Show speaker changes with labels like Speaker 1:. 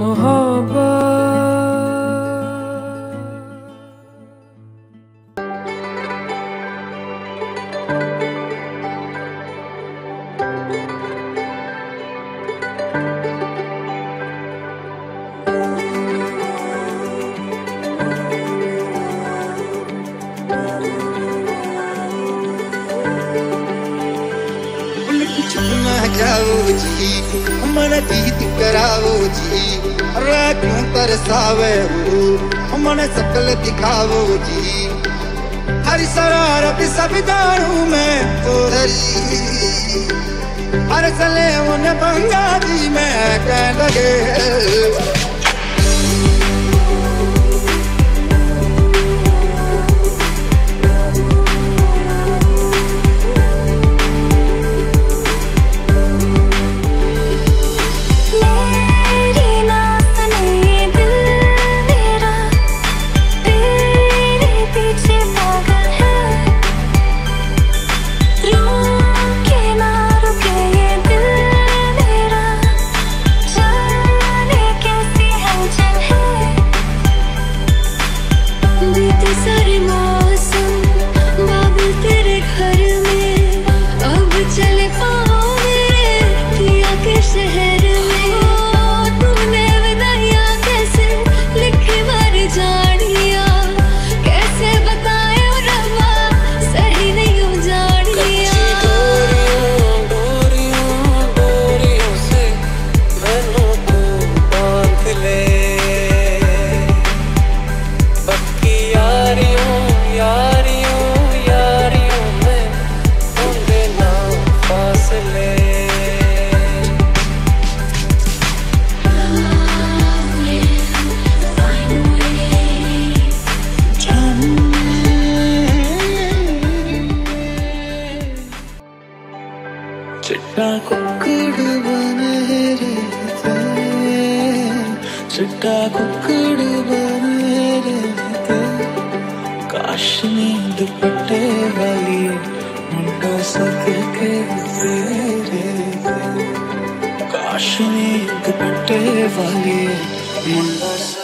Speaker 1: मोहब्बत।
Speaker 2: जाओ जी मन जीत कराओ जी, अरे क्यों तरसावे हो मन सकल दिखाओ जी। हरी शरारत सब जानू मैं तो धरी, हर चले उन बंगा जी मैं कह लगे।
Speaker 3: चिट्टा कुक्कड़ बने रहते, चिट्टा कुक्कड़ बने रहते, काश नींद दुपट्टे वाली मुंडा सक के तेरे, काश नींद दुपट्टे वाली मुंडा